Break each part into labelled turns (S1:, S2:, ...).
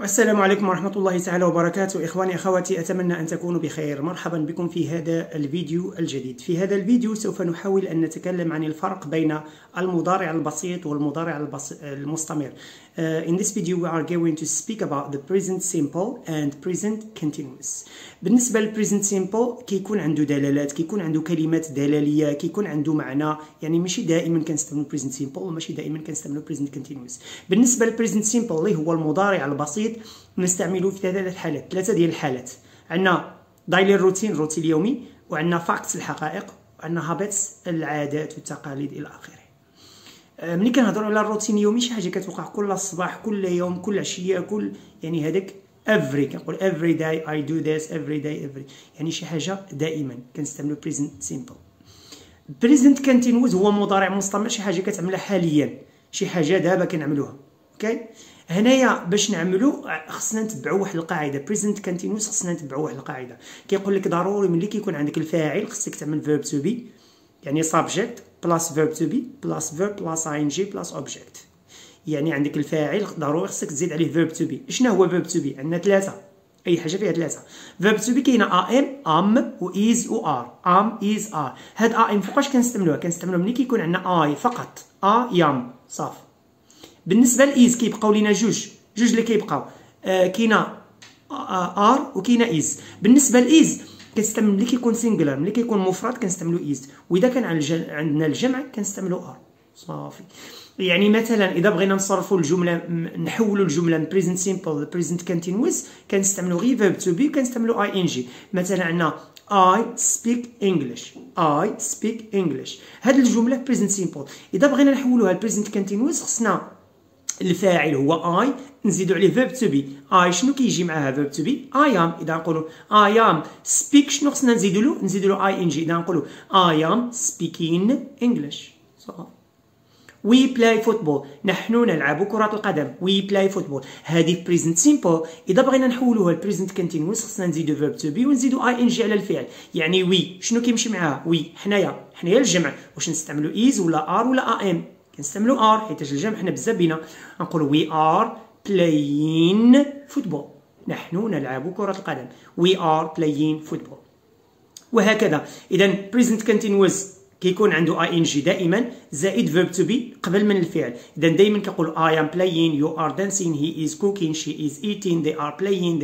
S1: السلام عليكم ورحمة الله تعالى وبركاته. إخواني أخواتي، أتمنى أن تكونوا بخير. مرحبا بكم في هذا الفيديو الجديد. في هذا الفيديو سوف نحاول أن نتكلم عن الفرق بين المضارع البسيط والمضارع المستمر. In this video we are going to speak about the present simple and present continuous. بالنسبة للpresent simple كيكون عنده دلالات، كيكون عنده كلمات دلالية، كيكون عنده معنى، يعني ماشي دائما كنستعملوا present simple وماشي دائما كنستعملوا present continuous. بالنسبة للpresent simple اللي هو المضارع البسيط نستعمله في ثلاثة ديال الحالات. عندنا دايلي الروتين اليومي، وعندنا فاكتس الحقائق، وعندنا هابيتس العادات والتقاليد الى اخره. ملي كنهضروا على الروتين اليومي شي حاجه كتوقع كل صباح، كل يوم، كل عشيه، يعني هذاك every، كنقول every day I do this every day every، يعني شي حاجه دائما كنستعملوا present simple. present continuous هو مضارع مستمر، شي حاجه كتعملها حاليا، شي حاجه دابا كنعملوها. اوكي، هنايا باش نعملو خصنا نتبعوا واحد القاعده. present continuous خصنا نتبعوا واحد القاعده كيقول لك ضروري ملي كيكون عندك الفاعل خصك تعمل verb to be، يعني subject plus verb to be plus verb plus ing plus object. يعني عندك الفاعل ضروري خصك تزيد عليه verb to be. شنو هو verb to be؟ عندنا ثلاثه، اي حاجه فيها ثلاثه. verb to be كاينه am و is و are. am is are. هاد am فوقاش كنستعملوها ملي كيكون عندنا I فقط، am صافي. بالنسبه لايز كيبقاو لينا جوج اللي كيبقاو، كاينه ار وكاينه ايز. بالنسبه لايز كنستعمل ملي كيكون سينجلر، ملي كيكون مفرد كنستعملوا ايز، واذا كان عندنا الجمع كنستعملوا ار صافي. يعني مثلا اذا بغينا نصرفوا الجمله، نحولوا الجمله من بريزنت سيمبل لبريزنت كونتينوس كنستعملوا غير فيرب تو بي وكنستعملوا اي ان جي. مثلا عندنا I speak English. I speak English. هاد الجمله بريزنت سيمبل. اذا بغينا نحولوها لبريزنت كونتينوس خصنا الفاعل هو I، نزيدو عليه verb to be. I شنو كيجي معاها verb to be؟ I am. إذا نقولو I am speak شنو خصنا نزيدولو ing. إذا نقولو I am speaking English. We play football. نحن نلعب كرة القدم. We play football. هذه present simple. إذا بغينا نحولوها ل present continuous خصنا نزيدو verb to be ونزيدو ing على الفعل. يعني we شنو كيمشي معاها؟ we حنايا الجمع، واش نستعملو is ولا are ولا am؟ كنستعملوا ار حيت الجمع حنا بزاف بينا. نقولوا وي ار بلايين فوتبول. نحن نلعب كرة القدم. وي ار بلايين فوتبول. وهكذا. إذا present continuous كيكون عنده اي ان جي دائما زائد verb to be قبل من الفعل. إذا دائما كنقول I am playing، you are dancing، he is cooking، she is eating، they are playing،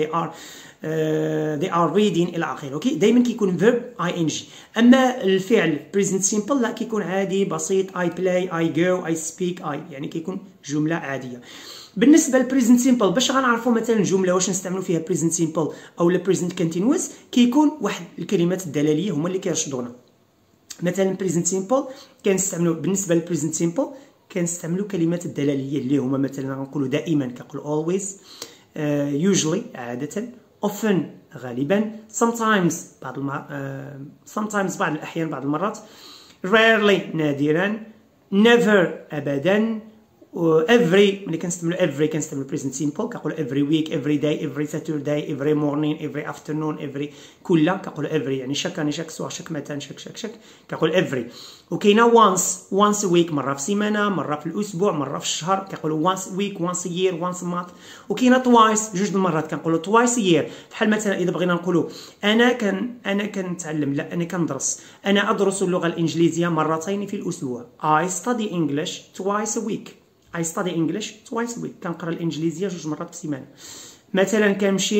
S1: they are reading الى اخره. اوكي، دائما كيكون verb اي ان جي. اما الفعل present simple لا، كيكون عادي بسيط I play، I go، I speak، يعني كيكون جمله عاديه. بالنسبه للبريزنت سيمبل باش غنعرفوا مثلا جمله واش نستعملوا فيها بريزنت سيمبل او بريزنت كونتينوس، كيكون واحد الكلمات الدلاليه هما اللي كيرشدونا. مثلا بريزنت سيمبل كنستعملوا، بالنسبه للبريزنت سيمبل كنستعملوا كلمات الدلاليه اللي هما مثلا نقولوا دائما كنقولوا always، usually عاده، often غالبا، sometimes sometimes بعض الاحيان بعض المرات، rarely نادرا، never ابدا، every ملي كنستعملوا every كنستعملوا present simple كنقولوا every week، every day، every Saturday، every morning، every afternoon، every كل كنقولوا every، يعني شاك اني شاك سواغ شاك متان شاك كنقول every. وكاينه once a week، مره في السيمانه، مره في الاسبوع، مره في الشهر كنقولوا once a week، once a year، once a month. وكاينه twice، جوج المرات كنقولوا twice a year. بحال مثلا اذا بغينا نقولوا انا كنتعلم، لا انا كندرس، انا ادرس اللغه الانجليزيه مرتين في الاسبوع. I study English twice a week. I study English twice a week. كنقرا الانجليزيه جوج مرات في السيمانه. مثلا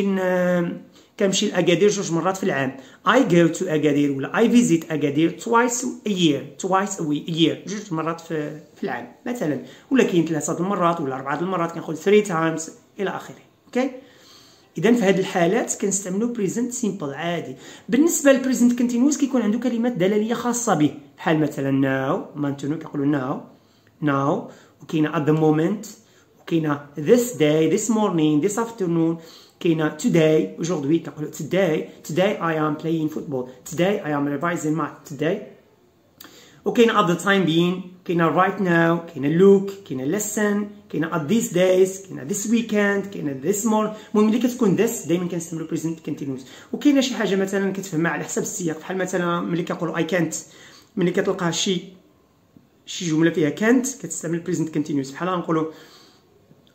S1: كنمشي لاكادير جوج مرات في العام. I go to أكادير ولا I visit أكادير twice a year، twice a year، جوج مرات في العام مثلا. ولا كاين 3 المرات ولا 4 المرات كنقول 3 times الى اخره. اوكي، اذا في هذه الحالات كنستعملوا present simple عادي. بالنسبه للبريزنت كونتينوس كيكون عنده كلمات دلاليه خاصه به، بحال مثلا now، مانتونو كنقولوا now، وكاينه at the moment، وكاينه this day، this morning، this afternoon، كاينه today، aujourd'hui كنقولوا today I am playing football، today I am revising math today. وكاينه at the time being، كاينه right now، كاينه look، كاينه listen، كاينه at these days، كاينه this weekend، كاينه this morning. المهم ملي كتكون this دائما كنستعملوا present continuous. وكاينه شي حاجه مثلا كتفهمها على حسب السياق، بحال مثلا ملي كنقولوا I can't، ملي كتلقى شي جمله فيها can't كتستعمل present continuous. بحال نقولوا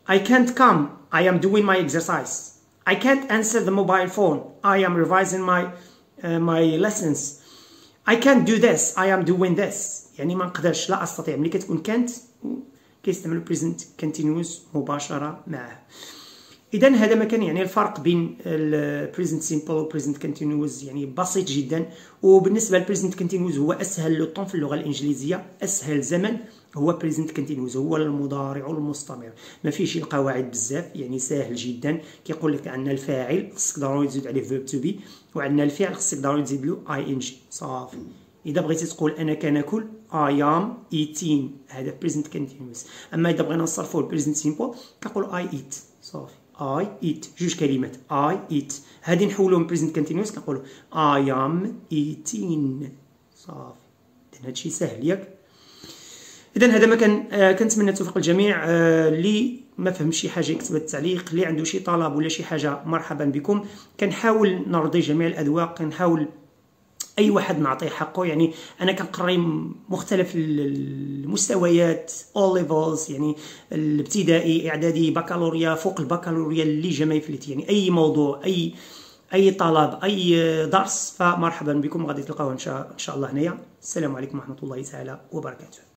S1: I can't come. I am doing my exercise. I can't answer the mobile phone. I am revising my lessons. I can't do this. I am doing this. يعني ما نقدرش، لا أستطيع. ملي كتكون can't كيستعملوا present continuous مباشرة معه. إذا هذا ما كان يعني الفرق بين ال present simple و present continuous، يعني بسيط جدا. وبالنسبة ل present continuous هو أسهل لو طون في اللغة الإنجليزية، أسهل زمن هو present continuous، هو المضارع المستمر، ما فيش القواعد بزاف، يعني سهل جدا. كيقول لك عندنا الفاعل خصك ضروري تزيد عليه verb to be، وعندنا الفعل خصك ضروري تزيد له ing صافي. إذا بغيتي تقول أنا كناكل I am eating، هذا present continuous. أما إذا بغينا نصرفوه ل present simple كنقول I eat صافي. I eat جوج كلمات I eat، هادي نحولوهم present continuous كنقولوا I am eating صافي. إذا هادشي سهل ياك. إذا هذا ما كان. كنتمنى التوفيق للجميع. اللي ما فهم شي حاجه يكتب التعليق، اللي عنده شي طلب ولا شي حاجه مرحبا بكم. كنحاول نرضي جميع الاذواق، كنحاول اي واحد نعطيه حقه. يعني انا كنقري مختلف المستويات all levels، يعني الابتدائي اعدادي بكالوريا فوق البكالوريا اللي جا ما يفلت، يعني اي موضوع اي طلب اي درس فمرحبا بكم. غادي تلقاوه ان شاء الله هنايا. السلام عليكم ورحمه الله تعالى وبركاته.